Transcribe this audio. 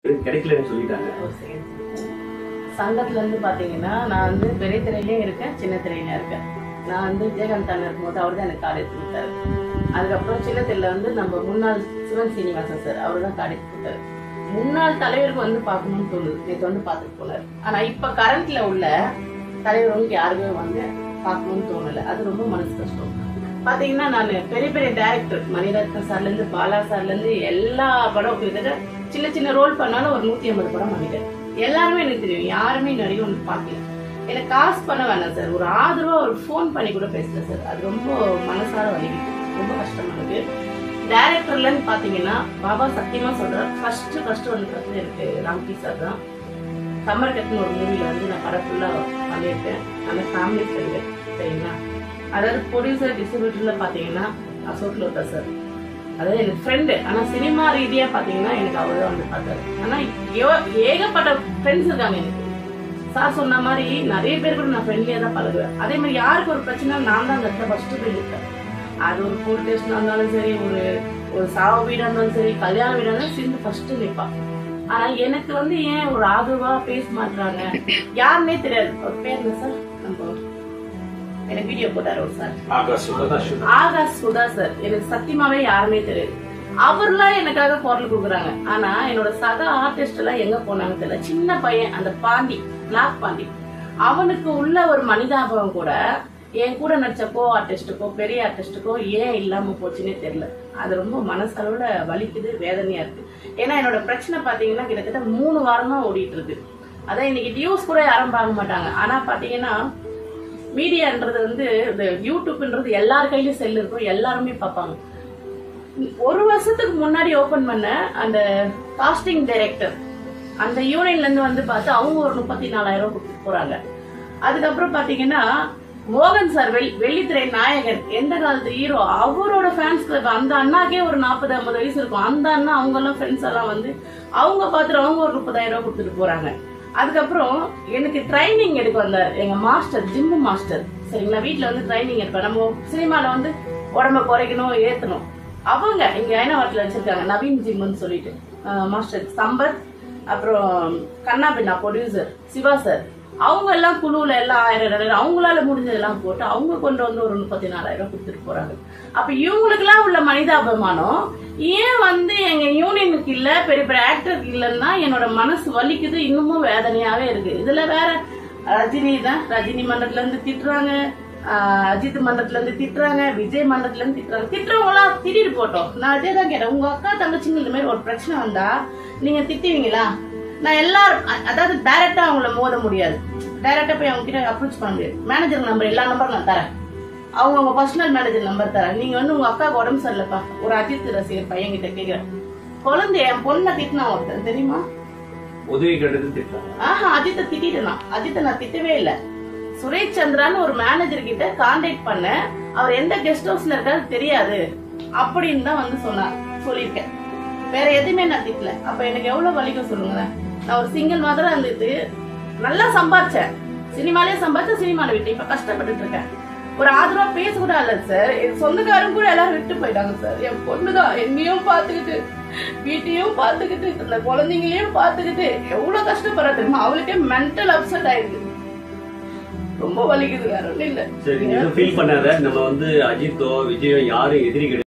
கிடைக்கலன்னு சொல்லிட்டாங்க. சங்கத்துல இருந்து பாத்தீங்கன்னா நான் வந்து பெரிய திரையிலயும் இருக்கேன், சின்ன திரையில இருக்கேன். நான் வந்து விஜயகாந்த் அண்ணன் இருக்கும்போது அவர் தான் எனக்கு கார்டு எடுத்து கொடுத்தாரு. அதுக்கப்புறம் சின்ன திரையில வந்து நம்ம முன்னாள் சிவன் சீனிவாசன் சார் அவர் தான் கார்டு எடுத்து கொடுத்தாரு. முன்னாள் தலைவருக்கு வந்து பார்க்கணும்னு தோணுது, நேற்று வந்து பார்த்துட்டு போனாரு. ஆனா இப்ப கரண்ட்ல உள்ள தலைவர்களுக்கு யாருமே வந்து பார்க்கணும்னு தோணல. அது ரொம்ப மனசு கஷ்டம். பாத்தீங்கன்னா நான் பெரிய பெரிய டைரக்டர் மணிரத்னம் சார்ல இருந்து பாலா சார்ல இருந்து எல்லா படம் கிட்டத்தட்ட சின்ன சின்ன ரோல் பண்ணாலும் ஒரு 150 படம் பண்ணிட்டேன். எல்லாருமே எனக்கு தெரியும், யாருமே நிறைய ஒன்று பார்க்கல. எனக்கு காசு பண்ண வேணாம் சார், ஒரு ஆதரவா ஒரு ஃபோன் பண்ணி கூட பேசல சார். அது ரொம்ப மனசார வலிக்குது, ரொம்ப கஷ்டமா இருக்கு. டைரக்டர்லன்னு பாத்தீங்கன்னா பாபா சத்தியமா சொல்றேன், ஃபர்ஸ்ட் வந்து எனக்கு ராம்கி சார் தான். சம்மர் கட்னு ஒரு மூவில வந்து நான் படம் ஃபுல்லா பண்ணியிருக்கேன். அந்த ஃபேமிலி ஃப்ரெண்டு சரிங்களா. அதாவது ப்ரொடியூசர் டிஸ்ட்ரிபியூட்டர்ல பாத்தீங்கன்னா அசோக் லோதா சார், அதாவது எனக்கு ஃப்ரெண்டு. ஆனா சினிமா ரீதியா பாத்தீங்கன்னா எனக்கு அவர் தான் வந்து பார்த்தாரு. ஆனா ஏகப்பட்ட ஃப்ரெண்ட்ஸ் இருக்காங்க எனக்கு. சார் சொன்ன மாதிரி நிறைய பேர் கூட நான் ஃப்ரெண்ட்லியா தான் பழகுவேன். அதே மாதிரி யாருக்கு ஒரு பிரச்சனை நான் தான் அந்த இடத்துல ஃபர்ஸ்ட் போய் நிற்பேன். அது ஒரு போலீஸ் ஸ்டேஷனா இருந்தாலும் சரி, ஒரு சாவு வீடா இருந்தாலும் சரி, கல்யாண வீடா இருந்தாலும் சேர்ந்து ஃபர்ஸ்ட் நிற்பான். ஆனா எனக்கு வந்து ஏன் ஒரு ஆதரவா பேச மாட்டாங்க யாருன்னே தெரியாது. ஒரு பேர் என்ன சார், நம்ம எனக்கு வீடியோ போட்டாரு ஒரு சார், ஆகாஷ் சுதா சார். எனக்கு சத்தியமாவே யாருமே தெரியாது. அவர்லாம் எனக்காக குரல் கொடுக்குறாங்க. ஆனா என்னோட சக ஆர்டிஸ்ட் எல்லாம் எங்க போனாங்க தெரியல. சின்ன பையன் அந்த பாண்டி, பிளாக் பாண்டி, அவனுக்கு உள்ள ஒரு மனிதாபம் கூட என் கூட நடிச்ச கோ ஆர்டிஸ்டுக்கோ பெரிய ஆர்டிஸ்டுக்கோ ஏன் இல்லாம போச்சுன்னே தெரியல. அது ரொம்ப மனசளவுல வலிக்குது, வேதனையா இருக்கு. ஏன்னா என்னோட பிரச்சனை பாத்தீங்கன்னா கிட்டத்தட்ட 3 வாரமா ஓடிட்டு இருக்கு. அதான் இன்னைக்கு நியூஸ் கூட யாரும் பார்க்க மாட்டாங்க. ஆனா பாத்தீங்கன்னா மீடியான்றது வந்து இந்த யூடியூப்ன்றது எல்லார் கையிலயும் செல் இருக்கும், எல்லாருமே பார்ப்பாங்க. 1 வருஷத்துக்கு முன்னாடி ஓபன் பண்ண அந்த காஸ்டிங் டைரக்டர் அந்த யூனியன்ல இருந்து வந்து பார்த்து அவங்க ஒரு 34,000 கொடுத்து போறாங்க. அதுக்கப்புறம் பாத்தீங்கன்னா மோகன் சார் வெள்ளித்திரை நாயகன், எந்த காலத்து ஹீரோ, அவரோட ஃபேன்ஸ் கிளப், அந்த அண்ணாக்கே ஒரு 40-50 வயசு இருக்கும். அந்த அண்ணா அவங்க எல்லாம் ஃப்ரெண்ட்ஸ் எல்லாம் வந்து அவங்க பார்த்துட்டு அவங்க ஒரு 30,000 கொடுத்துட்டு போறாங்க. அதுக்கப்புறம் எனக்கு ட்ரைனிங் எடுக்க வந்தார் எங்க மாஸ்டர், ஜிம் மாஸ்டர் சரிங்களா. வீட்டுல வந்து ட்ரைனிங் எடுப்பேன். நம்ம சினிமால வந்து உடம்ப குறைக்கணும், ஏத்தணும். அவங்க இங்க ஐநாவரத்துல வச்சிருக்காங்க நவீன் ஜிம்னு சொல்லிட்டு மாஸ்டர் சம்பத், அப்புறம் கண்ணா பின்னா ப்ரொடியூசர் சிவா சார், அவங்க எல்லாம் குழுவுல எல்லாம் 1000 அவங்களால முடிஞ்சதெல்லாம் போட்டு அவங்க கொண்டு வந்து ஒரு 34,000 கொடுத்துட்டு போறாங்க. அப்ப இவங்களுக்கு எல்லாம் உள்ள மனிதாபிமானம் ஏன் வந்து எங்க யூனியனுக்கு இல்ல, பெரிய பெரிய ஆக்டருக்கு இல்லன்னா என்னோட மனசு வலிக்குது, இன்னமும் வேதனையாவே இருக்கு. இதுல வேற ரஜினி தான், ரஜினி மன்றத்துல இருந்து திட்டுறாங்க, அஜித் மன்றத்துல இருந்து திட்டுறாங்க, விஜய் மன்றத்துல இருந்து திட்டுறாங்க. திட்டுறவங்க எல்லாம் திட்டிட்டு போட்டோம். நான் அதே தான் கேட்டேன், உங்க அக்கா தங்கச்சிங்க இந்த மாதிரி ஒரு பிரச்சனை வந்தா நீங்க திட்டுவீங்களா? நான் எல்லாரும் அதாவது டைரக்டா அவங்கள மோத முடியாது, டைரக்டா போய் அவங்க கிட்ட அப்ரோச் பண்ண முடியாது. மேனேஜர் நம்பர் எல்லா நம்பரும் நான் தரேன், அவங்க பர்சனல் மேனேஜர் நம்பர் தரேன். நீங்க வந்து உங்க அக்காவுக்கு உடம்பு சரியில்லப்பா, ஒரு அஜித் ரசிகர் பையன் கிட்ட கேக்குறேன், குழந்தை என் பொண்ணை திட்டினா ஒருத்தன் தெரியுமா, உதவி கேட்டது திட்டுறாங்க. அஜித்தை திட்டிட்டேனா? அஜித்தை நான் திட்டவே இல்லை. சுரேஷ் சந்திரான்னு ஒரு மேனேஜர் கிட்ட கான்டாக்ட் பண்ண, அவர் எந்த கெஸ்ட் ஹவுஸ்ல இருக்காரு தெரியாது அப்படின்னு தான் வந்து சொல்லியிருக்கேன். வேற எதுவுமே நான் திட்டல. அப்ப எனக்கு எவ்வளவு வலிக்கும் சொல்லுங்க. நான் ஒரு சிங்கிள் மதரா இருந்துட்டு நல்லா சம்பாதிச்சேன், சினிமாலே சம்பாதிச்சேன், சினிமால விட்டு இப்ப கஷ்டப்பட்டு இருக்கேன். ஒரு ஆதரவா பேச கூட இல்ல சார். என் சொந்தக்காரங்க கூட எல்லாரும் விட்டு போயிட்டாங்க சார். என் பொண்ணுதான் என்னையும் பாத்துக்கிட்டு, வீட்டையும் பாத்துக்கிட்டு, இந்த குழந்தைங்களையும் பாத்துக்கிட்டு எவ்வளவு கஷ்டப்படுறா தெரியுமா. அவளுக்கே மென்டல் அப்செட் ஆயிடுது, ரொம்ப வலிக்குது, வேற ஒண்ணும் இல்ல. சரி, ஃபீல் பண்ணாத. நம்ம வந்து அஜித்தோ விஜயோ யாரும் எதிரி